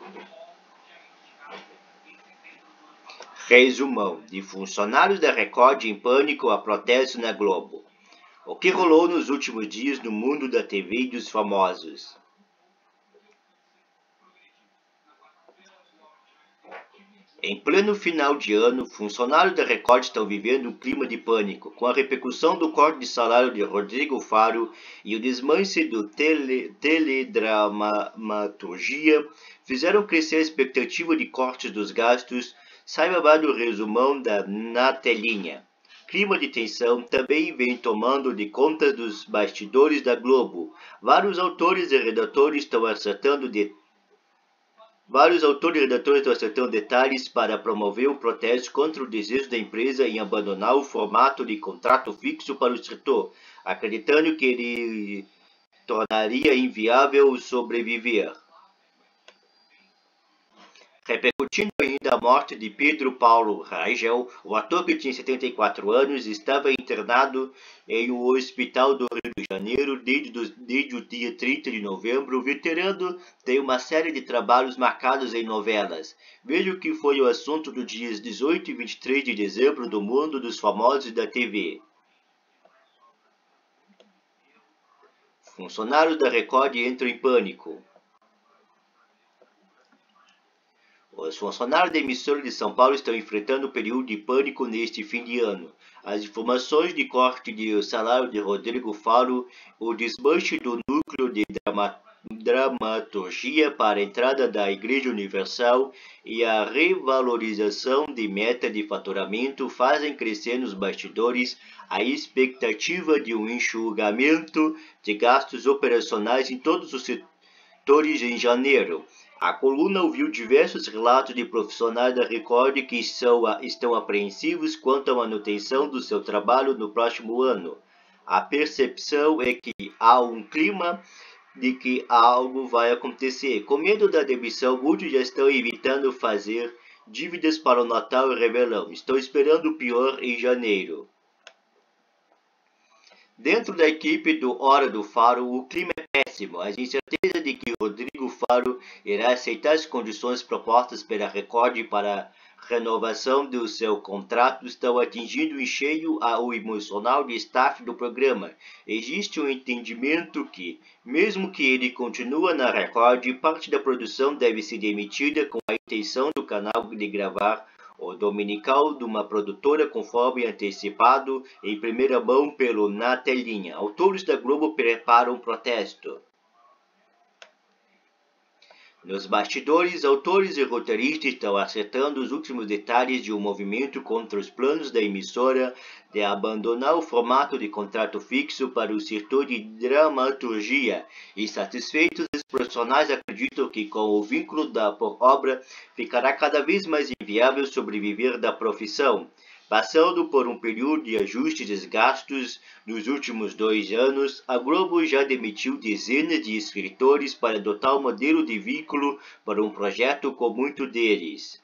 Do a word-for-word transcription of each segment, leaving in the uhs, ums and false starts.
Resumão: de funcionários da Record em pânico a protesto na Globo. O que rolou nos últimos dias no mundo da T V e dos famosos? Em pleno final de ano, funcionários da Record estão vivendo um clima de pânico, com a repercussão do corte de salário de Rodrigo Faro e o desmanche do tele, teledramaturgia fizeram crescer a expectativa de cortes dos gastos. Saiba mais do resumão da Na Telinha. Clima de tensão também vem tomando de conta dos bastidores da Globo. Vários autores e redatores estão acertando de Vários autores e redatores estão acertando detalhes para promover o protesto contra o desejo da empresa em abandonar o formato de contrato fixo para o escritor, acreditando que ele tornaria inviável sobreviver. Repercutindo ainda a morte de Pedro Paulo Rangel, o ator que tinha setenta e quatro anos estava internado em um hospital do Rio de Janeiro desde, do, desde o dia trinta de novembro. O veterano tem uma série de trabalhos marcados em novelas. Veja o que foi o assunto dos dias dezoito e vinte e três de dezembro do mundo dos famosos da T V. Funcionários da Record entram em pânico. Os funcionários da emissora de São Paulo estão enfrentando um período de pânico neste fim de ano. As informações de corte de salário de Rodrigo Faro, o desmanche do núcleo de drama, dramaturgia para a entrada da Igreja Universal e a revalorização de meta de faturamento fazem crescer nos bastidores a expectativa de um enxugamento de gastos operacionais em todos os setores em janeiro. A coluna ouviu diversos relatos de profissionais da Record que são, estão apreensivos quanto à manutenção do seu trabalho no próximo ano. A percepção é que há um clima de que algo vai acontecer. Com medo da demissão, muitos já estão evitando fazer dívidas para o Natal e Réveillon. Estão esperando o pior em janeiro. Dentro da equipe do Hora do Faro, o clima é péssimo. As incertezas de que Rodrigo Faro irá aceitar as condições propostas pela Record para a renovação do seu contrato estão atingindo em cheio o emocional de staff do programa. Existe um entendimento que, mesmo que ele continue na Record, parte da produção deve ser demitida com a intenção do canal de gravar o dominical de uma produtora conforme antecipado em primeira mão pelo Na Telinha. Autores da Globo preparam protesto. Nos bastidores, autores e roteiristas estão acertando os últimos detalhes de um movimento contra os planos da emissora de abandonar o formato de contrato fixo para o setor de dramaturgia. Insatisfeitos, os profissionais acreditam que com o vínculo da por obra ficará cada vez mais inviável sobreviver da profissão. Passando por um período de ajustes de gastos nos últimos dois anos, a Globo já demitiu dezenas de escritores para adotar o modelo de vínculo para um projeto com muitos deles.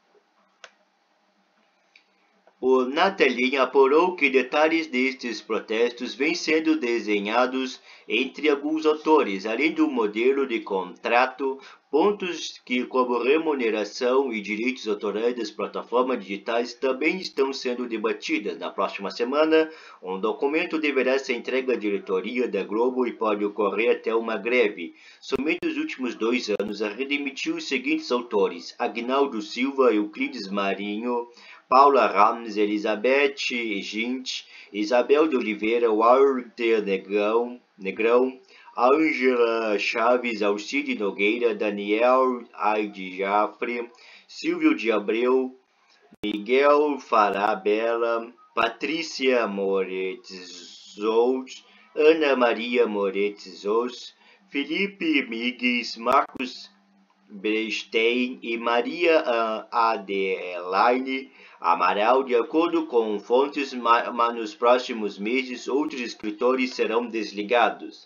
O Na Telinha apurou que detalhes destes protestos vêm sendo desenhados entre alguns autores, além do modelo de contrato, pontos que, como remuneração e direitos autorais das plataformas digitais, também estão sendo debatidos. Na próxima semana, um documento deverá ser entregue à diretoria da Globo e pode ocorrer até uma greve. Somente nos últimos dois anos, a rede demitiu os seguintes autores: Agnaldo Silva, Euclides Marinho, Paula Ramos, Elizabeth Gint, Isabel de Oliveira, Walter Negrão, Negrão Ângela Chaves, Alcide Nogueira, Daniel Aide Jafre, Silvio de Abreu, Miguel Farabella, Patrícia Moretes Zous, Ana Maria Moretes Zous, Felipe Migues, Marcos Bestein e Maria Adelaine Amaral. De acordo com fontes, mas nos próximos meses outros escritores serão desligados.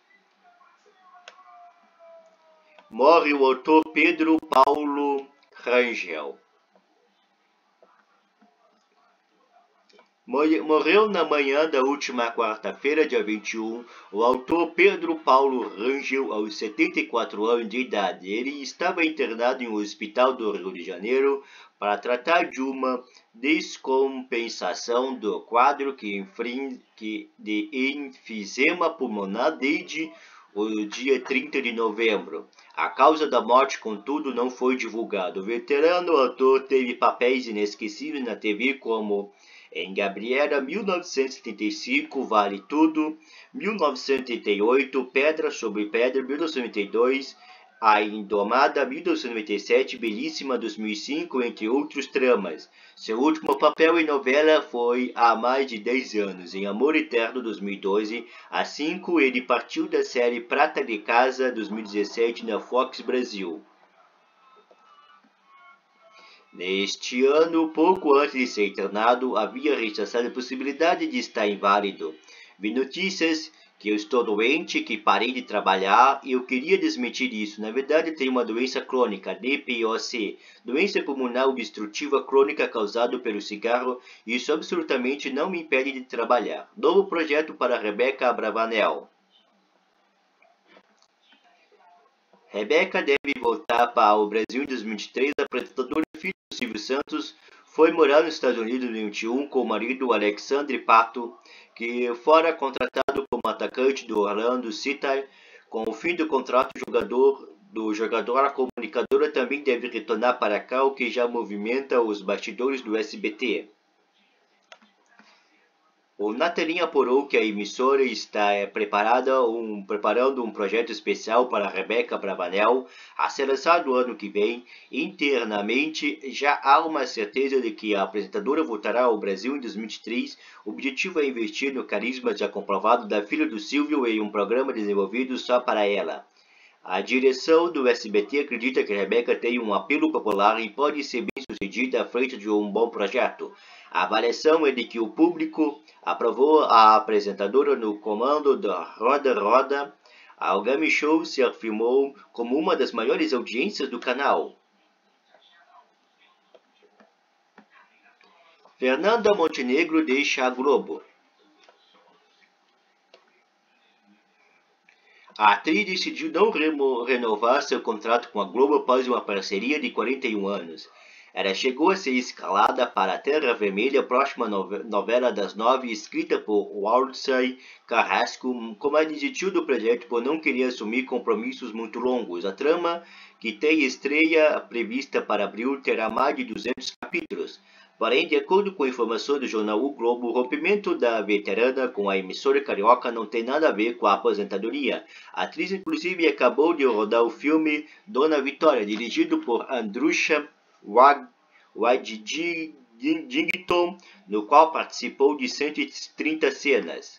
Morre o autor Pedro Paulo Rangel. Morreu na manhã da última quarta-feira, dia vinte e um, o autor Pedro Paulo Rangel, aos setenta e quatro anos de idade. Ele estava internado em um hospital do Rio de Janeiro para tratar de uma descompensação do quadro que de enfisema pulmonar desde o dia trinta de novembro. A causa da morte, contudo, não foi divulgada. O veterano ator teve papéis inesquecíveis na T V como em Gabriela, mil novecentos e setenta e cinco, Vale Tudo, mil novecentos e setenta e oito, Pedra sobre Pedra, mil novecentos e noventa e dois, A Indomada, mil novecentos e noventa e sete, Belíssima, dois mil e cinco, entre outros tramas. Seu último papel em novela foi há mais de dez anos, em Amor Eterno, dois mil e doze. Há cinco, ele partiu da série Prata de Casa, dois mil e dezessete, na Fox Brasil. Neste ano, pouco antes de ser internado, havia rechazado a possibilidade de estar inválido. Vi notícias que eu estou doente, que parei de trabalhar e eu queria desmentir isso. Na verdade, tenho uma doença crônica, D P O C, doença pulmonar obstrutiva crônica causada pelo cigarro, e isso absolutamente não me impede de trabalhar. Novo projeto para Rebeca Abravanel. Rebeca deve voltar para o Brasil em dois mil e vinte e três. A apresentadora filha do Silvio Santos foi morar nos Estados Unidos em dois mil e vinte e um com o marido Alexandre Pato, que fora contratado como atacante do Orlando City. Com o fim do contrato jogador, do jogador, a comunicadora também deve retornar para cá, o que já movimenta os bastidores do S B T. O Natalim apurou que a emissora está é, preparada um, preparando um projeto especial para Rebeca Abravanel a ser lançado ano que vem. Internamente, já há uma certeza de que a apresentadora voltará ao Brasil em dois mil e vinte e três. O objetivo é investir no carisma já comprovado da filha do Silvio em um programa desenvolvido só para ela. A direção do S B T acredita que Rebeca tem um apelo popular e pode ser bem sucedida à frente de um bom projeto. A avaliação é de que o público aprovou a apresentadora no comando da Roda Roda. A Game Show se afirmou como uma das maiores audiências do canal. Fernanda Montenegro deixa a Globo. A atriz decidiu não renovar seu contrato com a Globo após uma parceria de quarenta e um anos. Ela chegou a ser escalada para a Terra Vermelha, próxima novela das nove, escrita por Waldsay Carrasco, como ela desistiu do projeto por não querer assumir compromissos muito longos. A trama, que tem estreia prevista para abril, terá mais de duzentos capítulos. Porém, de acordo com informações do jornal O Globo, o rompimento da veterana com a emissora carioca não tem nada a ver com a aposentadoria. A atriz, inclusive, acabou de rodar o filme Dona Vitória, dirigido por Andrusha Waddington, no qual participou de cento e trinta cenas.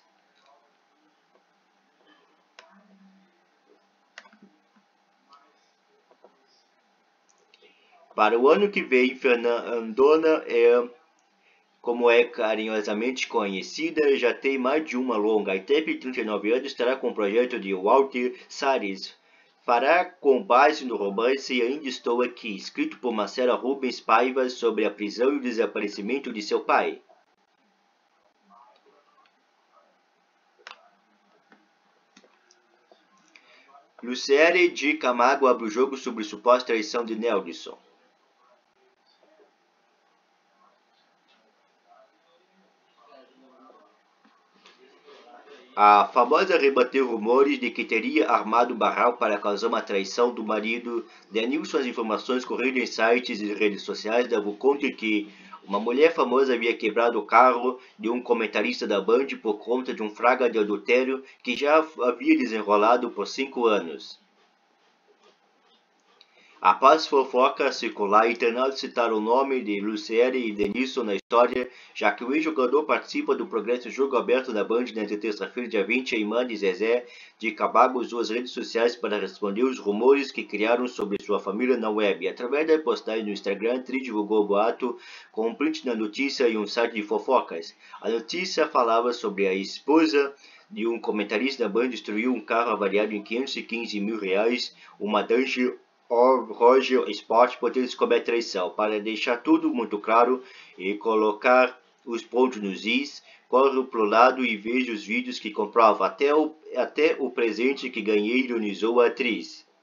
Para o ano que vem, Fernandona, é, como é carinhosamente conhecida, já tem mais de uma longa. A intérprete de trinta e nove anos estará com o projeto de Walter Salles. Fará com base no romance Ainda Estou Aqui, escrito por Marcela Rubens Paiva, sobre a prisão e o desaparecimento de seu pai. Luciere de Camargo abre o jogo sobre suposta traição de Nelson. A famosa rebateu rumores de que teria armado barraco para causar uma traição do marido. Denilson, as informações correndo em sites e redes sociais davam conta que uma mulher famosa havia quebrado o carro de um comentarista da Band por conta de um flagra de adultério que já havia desenrolado por cinco anos. Após fofoca circular, internautas citaram o nome de Luciere e Denilson na história, já que o ex-jogador participa do progresso Jogo Aberto da Band nesta terça-feira, dia vinte, e Imane Zezé de Camargo usou as redes sociais para responder os rumores que criaram sobre sua família na web. Através da postagem no Instagram, a atriz divulgou o boato com um print da notícia e um site de fofocas. A notícia falava sobre a esposa de um comentarista da Band destruiu um carro avaliado em quinhentos e quinze mil reais, uma Danger Roger Sport por ter descoberto traição. Para deixar tudo muito claro e colocar os pontos nos is, corro pro lado e vejo os vídeos que comprovam até o, até o presente que ganhei ironizou a atriz.